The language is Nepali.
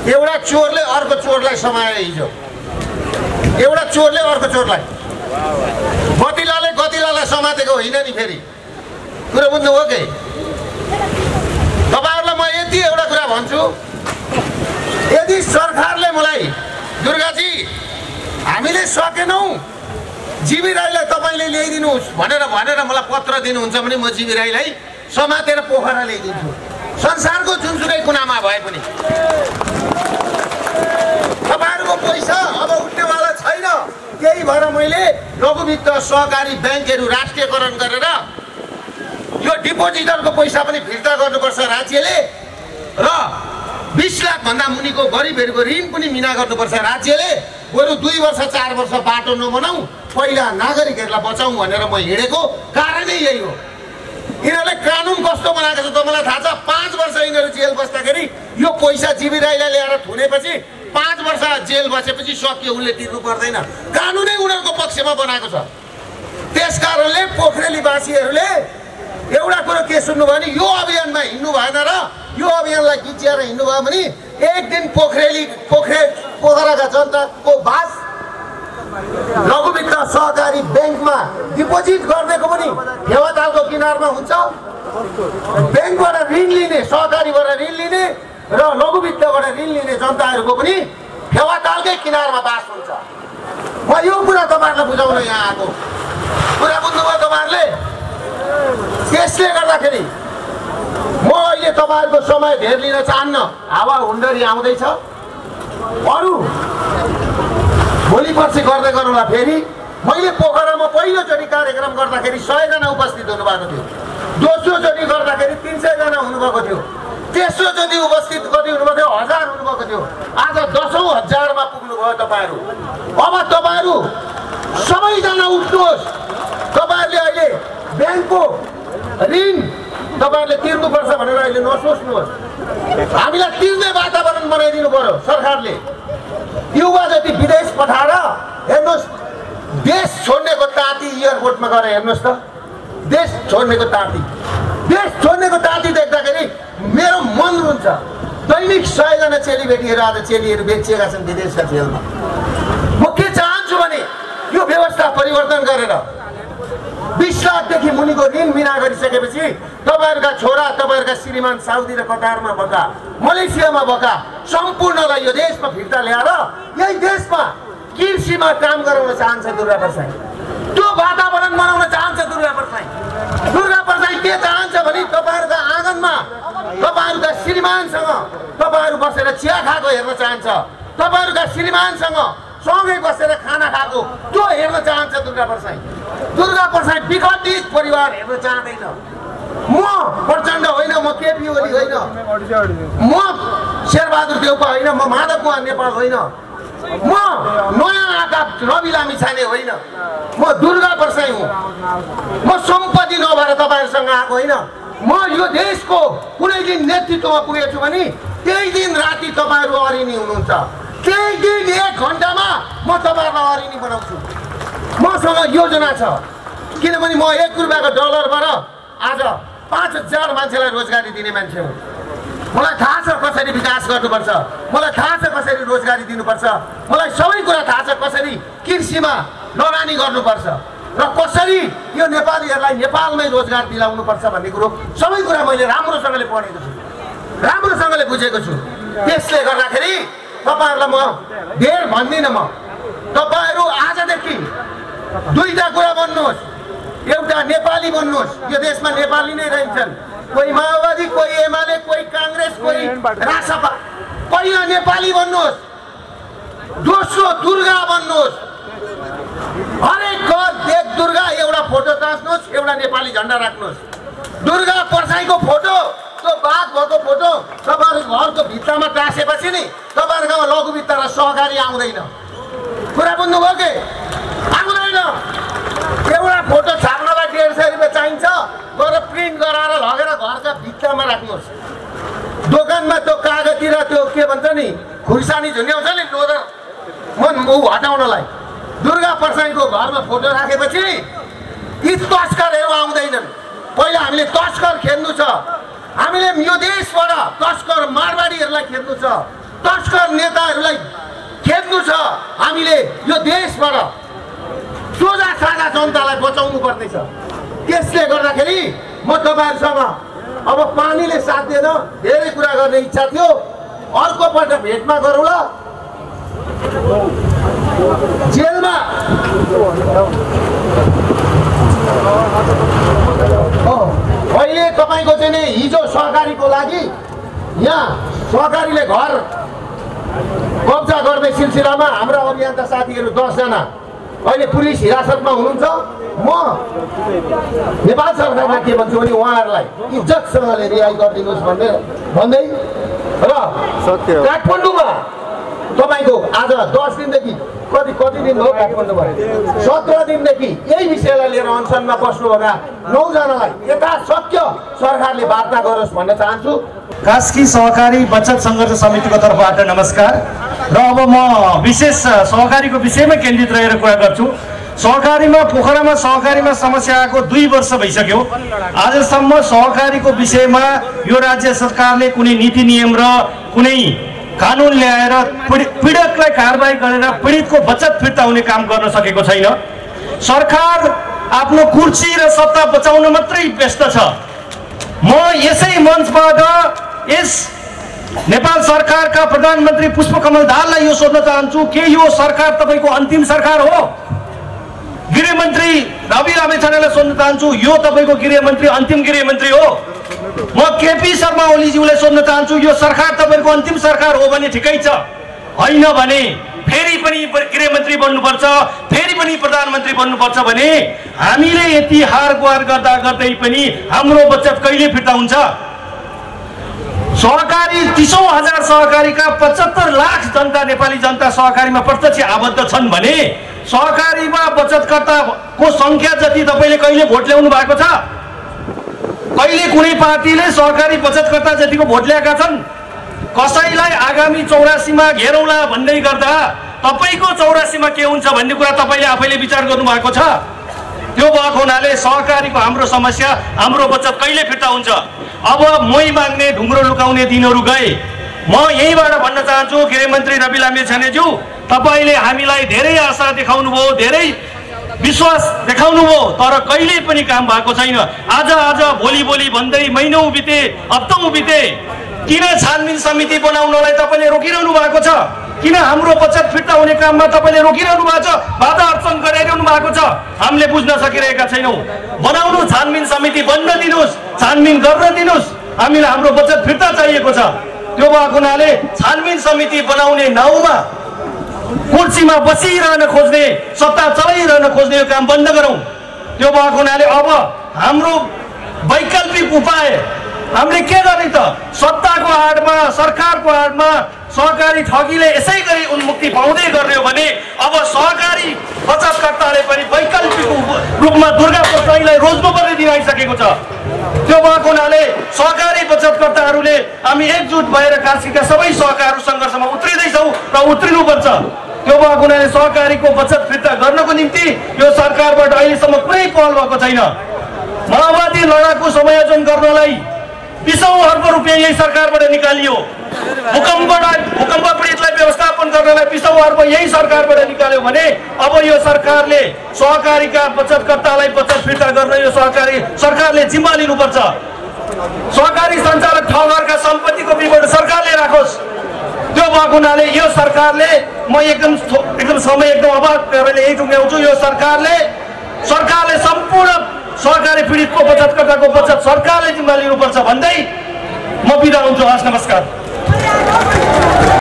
एउटा चोरले अर्को चोरलाई समाए हिजो। एउटा चोरले अर्को चोरलाई, गतिलाले गतिलालाई समातेको होइन नि। फेरि कुरा बुझ्नुभयो के? तपाईँहरूलाई म यति एउटा कुरा भन्छु, यदि सरकारले मलाई दुर्गाजी हामीले सकेनौँ जीवी राईलाई तपाईँले ल्याइदिनुहोस् भनेर मलाई पत्र दिनुहुन्छ भने म जीवी राईलाई समातेर पोखरा ल्याइदिन्छु, संसारको जुनसुकै कुनामा भए पनि। तपाईँहरूको पैसा अब उठ्नेवाला छैन। त्यही भएर मैले लघुवित्त सहकारी ब्याङ्कहरू राष्ट्रियकरण गरेर यो डिपोजिटरको पैसा पनि फिर्ता गर्नुपर्छ राज्यले, र 20 लाखभन्दा मुनिको गरिबहरूको ऋण पनि मिना गर्नुपर्छ राज्यले। बरु 2 वर्ष 4 वर्ष बाटो नबनाऊ, पहिला नागरिकहरूलाई बचाउँ भनेर म हिँडेको कारणै यही हो। यिनीहरूले कानुन कस्तो बनाएको छ तपाईँलाई थाहा छ? 5 वर्ष यिनीहरू जेल बस्दाखेरि यो पैसा जीवी राईलाई ल्याएर थुनेपछि 5 वर्ष जेल बसेपछि सकियो, उसले तिर्नु पर्दैन। कानुनै उनीहरूको पक्षमा बनाएको छ। त्यस कारणले पोखरेलीवासीहरूले एउटा कुरो के सुन्नुभयो भने यो अभियानमा हिँड्नु भएन र यो अभियानलाई गिच्याएर हिँड्नु भयो भने एक दिन पोखराका जनताको बास लघुवित्त सहकारी ब्याङ्कमा डिपोजिट गर्नेको पनि फेवातालको किनारमा हुन्छ। ब्याङ्कबाट ऋण लिने, सहकारीबाट ऋण लिने र लघुवित्तबाट ऋण लिने जनताहरूको पनि फेवातालकै किनारमा बास हुन्छ। म यो कुरा तपाईँहरूलाई बुझाउन यहाँ आएको। कुरा बुझ्नुभयो तपाईँहरूले? त्यसले गर्दाखेरि म अहिले तपाईँहरूको समय धेर लिन चाहन्न। हावा हुन्डरी आउँदैछ, अरू भोलि पर्सि गर्दै गरौँला। फेरि मैले पोखरामा पहिलोचोटि कार्यक्रम गर्दाखेरि 100 जना उपस्थित हुनुभएको थियो, दोस्रोचोटि गर्दाखेरि 300 जना हुनुभएको थियो, तेस्रोचोटि उपस्थित कति हुनुभएको थियो? 1000 हुनुभएको थियो। आज 10औं हजारमा पुग्नुभयो तपाईँहरू। अब तपाईँहरू सबैजना उठ्नुहोस्। तपाईँहरूले अहिले ब्याङ्कको ऋण तपाईँहरूले तिर्नुपर्छ भनेर अहिले नसोच्नुहोस्। हामीलाई तिर्ने वातावरण बनाइदिनु पर्यो सरकारले। युवा जति विदेश पठाएर हेर्नुहोस्, देश छोड्नेको ताती एयरपोर्टमा गएर हेर्नुहोस् त, देश छोड्नेको ताती देख्दाखेरि मेरो मन रुन्छ। दैनिक 100 जना चेलीबेटीहरू आज चेलीहरू बेचिएका छन् विदेशका जेलमा। म के चाहन्छु भने यो व्यवस्था परिवर्तन गरेर 20 लाखदेखि मुनिको ऋण मिना गरिसकेपछि तपाईँहरूका छोरा, तपाईँहरूका श्रीमान साउदी र कतारमा बका, मलेसियामा बका सम्पूर्णलाई यो देशमा फिर्ता ल्याएर यही देशमा कृषिमा काम गराउन चाहन्छ दुर्गा परसाई। त्यो वातावरण बनाउन चाहन्छ दुर्गा परसाई। दुर्गा परसाई के चाहन्छ भने तपाईँहरूका आँगनमा तपाईँहरूका श्रीमानसँग तपाईँहरू बसेर चिया खाएको हेर्न चाहन्छ, तपाईँहरूका श्रीमानसँग सँगै बसेर खाना खाएको त्यो हेर्न चाहन्छ दुर्गा परसाई। दुर्गा परसाई विघटित परिवार हेर्न चाहँदैन। म प्रचण्ड होइन, म केपी ओली होइन, म शेरबहादुर देउपा होइन, म माधव कुमार नेपाल होइन, म नयाँ आएका रवि लामिछाने होइन, म दुर्गा परसाई हुँ। म सम्पत्ति नभएर तपाईँहरूसँग आएको होइन। म यो देशको कुनै दिन नेतृत्वमा पुगेछु भने त्यही दिन राति तपाईँहरू अरिनी हुनुहुन्छ, त्यही दिन 1 घन्टामा म तपाईँहरूलाई अरिनी बनाउँछु। मसँग योजना छ, किनभने म 1 रुपियाँको डलरबाट आज 5000 मान्छेलाई रोजगारी दिने मान्छे हुँ। मलाई थाहा छ कसरी विकास गर्नुपर्छ, मलाई थाहा छ कसरी रोजगारी दिनुपर्छ, मलाई सबै कुरा थाहा छ कसरी कृषिमा लगानी गर्नुपर्छ र कसरी यो नेपालीहरूलाई नेपालमै रोजगार दिलाउनुपर्छ भन्ने कुरो सबै कुरा मैले राम्रोसँगले पढेको छु, राम्रोसँगले बुझेको छु। त्यसले गर्दाखेरि तपाईँहरूलाई म धेर भन्दिनँ। म तपाईँहरू आजदेखि 2टा कुरा बन्नुहोस्। एउटा नेपाली बन्नुहोस्। यो देशमा नेपाली नै रहन्छन्, कोही माओवादी, कोही एमाले, कोही काङ्ग्रेस, कोही रासपा। पहिला नेपाली बन्नुहोस्, दोस्रो दुर्गा बन्नुहोस्। हरेक घर देख दुर्गा एउटा फोटो टाँच्नुहोस्, एउटा नेपाली झन्डा राख्नुहोस्। दुर्गा परसाईको फोटो, त्यो बाघ भएको फोटो तपाईँहरूको घरको भित्तामा टाँसेपछि नि तपाईँहरूकोमा लघुवित्त र सहकारी आउँदैन। कुरा बुझ्नुभयो कि? आउँदैन। एउटा फोटो छाप्नलाई 150 रुपियाँ चाहिन्छ, गएर प्रिन्ट गराएर लगेर घरका भित्तामा राख्नुहोस्। दोकानमा त्यो कागजतिर त्यो के भन्छ नि, खुर्सानी झुन्ड्याउँछ नि लोदर मन हटाउनलाई, दुर्गा परसाईको घरमा फोटो राखेपछि यी तस्करहरू आउँदैनन्। पहिला हामीले तस्कर खेद्नु छ, हामीले यो देशबाट तस्कर मारवाडीहरूलाई खेद्नु छ। तस्कर नेताहरूलाई खेद्नु छ हामीले यो देशबाट सोझा साझा जनतालाई बचाउनु पर्नेछ। त्यसले गर्दाखेरि म तपाईँहरूसँग अब पानीले साथ दिएन, धेरै कुरा गर्ने इच्छा थियो, अर्कोपल्ट भेटमा गरौँला। जेलमा अहिले तपाईँको चाहिँ नि हिजो सहकारीको लागि यहाँ सहकारीले घर कब्जा गर्ने सिलसिलामा हाम्रा अभियन्ता साथीहरू 10 जना अहिले पुलिस हिरासतमा हुनुहुन्छ। म नेपाल सरकारलाई के भन्छु भने उहाँहरूलाई इज्जतसँगले रिहाई गरिदिनुहोस् भन्दै र काठमाडौँमा तपाईँको आज 10 दिनदेखि कति दिन हो काठमाडौँमा 17 दिनदेखि यही विषयलाई लिएर अनसनमा बस्नुभएका 9 जनालाई यथाशक्य सरकारले वार्ता गरोस् भन्न चाहन्छु। कास्की सहकारी बचत सङ्घर्ष समितिको तर्फबाट नमस्कार। र अब म विशेष सहकारीको विषयमा केन्द्रित रहेर कुरा गर्छु। पोखरामा सहकारीमा समस्या आएको 2 वर्ष भइसक्यो। आजसम्म सहकारीको विषयमा यो राज्य सरकारले कुनै नीति नियम र कुनै कानुन ल्याएर पीडकलाई कारबाही गरेर पीडितको बचत फिर्ता हुने काम गर्न सकेको छैन। सरकार आफ्नो कुर्सी र सत्ता बचाउन मात्रै व्यस्त छ। म यसै मञ्चबाट यस नेपाल सरकारका प्रधानमन्त्री पुष्पकमल दाहाललाई यो सोध्न चाहन्छु, के यो सरकार तपाईँको अन्तिम सरकार हो? गृहमन्त्री रवि लामिछानेलाई सोध्न चाहन्छु, यो तपाईँको गृहमन्त्री अन्तिम गृहमन्त्री हो? म केपी शर्मा ओलीज्यूलाई सोध्न चाहन्छु, यो सरकार तपाईँको अन्तिम सरकार हो भने ठिकै छ, होइन भने फेरि पनि गृहमन्त्री बन्नुपर्छ, फेरि पनि प्रधानमन्त्री बन्नुपर्छ भने हामीले यति हार गुहार गर्दा गर्दै पनि हाम्रो बचत कहिले फिर्ता हुन्छ? सहकारी 30,000 सहकारीका 75 लाख जनता नेपाली जनता सहकारीमा प्रत्यक्ष आबद्ध छन् भने सहकारीमा बचतकर्ताको संख्या जति तपाईँले कहिले भोट ल्याउनु भएको छ? कहिले कुनै पार्टीले सहकारी बचतकर्ता जतिको भोट ल्याएका छन्? कसैलाई आगामी 84मा घेरौँला भन्दै गर्दा तपाईँको 84मा के हुन्छ भन्ने कुरा तपाईँले आफैले विचार गर्नु भएको छ? त्यो भएको हुनाले सहकारीको हाम्रो समस्या, हाम्रो बचत कहिले फिर्ता हुन्छ? अब मै माग्ने ढुङ्ग्रो लुकाउने दिनहरू गए। म यहीँबाट भन्न चाहन्छु, गृहमन्त्री रवि लामिछानेज्यू, तपाईँले हामीलाई धेरै आशा देखाउनु भयो, धेरै विश्वास देखाउनु भयो, तर कहिले पनि काम भएको छैन। आज भोलि भन्दै महिनौँ बिते, हप्तौँ बिते। किन छानबिन समिति बनाउनलाई तपाईँले रोकिरहनु भएको छ? किन हाम्रो बचत फिर्ता हुने काममा तपाईँले रोकिरहनु भएको छ, बाधा अर्चन गराइरहनु भएको छ? हामीले बुझ्न सकिरहेका छैनौँ। बनाउनु छानबिन समिति, बन्न दिनुहोस्, छानबिन गर्न दिनुहोस्, हामीलाई हाम्रो बचत फिर्ता चाहिएको छ। त्यो भएको हुनाले छानबिन समिति बनाउने नाउँमा कुर्सीमा बसिरहन खोज्ने, सत्ता चलाइरहन खोज्ने यो काम बन्द गरौँ। त्यो भएको हुनाले अब हाम्रो वैकल्पिक उपाय हामीले के गर्ने त? सत्ताको आडमा, सरकारको आडमा सहकारी ठगीले यसै गरी उन्मुक्ति पाउँदै गर्ने हो भने अब सहकारी बचतकर्ताले पनि वैकल्पिक रूपमा दुर्गा प्रसाईलाई रोज्नुपर्ने दिन आइसकेको छ। त्यो भएको हुनाले सहकारी बचतकर्ताहरूले हामी एकजुट भएर कास्कीका सबै सहकारी सङ्घर्षमा उत्रिँदैछौँ र उत्रिनुपर्छ। त्यो भएको हुनाले सहकारीको बचत फिर्ता गर्नको निम्ति यो सरकारबाट अहिलेसम्म कुनै पहल भएको छैन। माओवादी लडाकु समायोजन गर्नलाई 20औं अर्ब रुपियाँ यही सरकारबाट निकालियो। भूकम्प पीडितलाई व्यवस्थापन गर्नलाई 20औं अर्ब यही सरकारबाट निकाल्यो भने अब यो सरकारले सहकारीका बचतकर्तालाई बचत फिर्ता गर्न यो सरकारले जिम्मा लिनुपर्छ। सहकारी सञ्चालक ठगहरूका सम्पत्तिको विवरण सरकारले राखोस्। त्यो भएको हुनाले यो सरकारले, म एकदम समय एकदम अभाव यही टुङ्ग्याउँछु, यो सरकारले सम्पूर्ण सहकारी पीडितको बचतकर्ताको बचत सरकारले जिम्मा लिनुपर्छ भन्दै म बिदा हुन्छु। हस्, नमस्कार।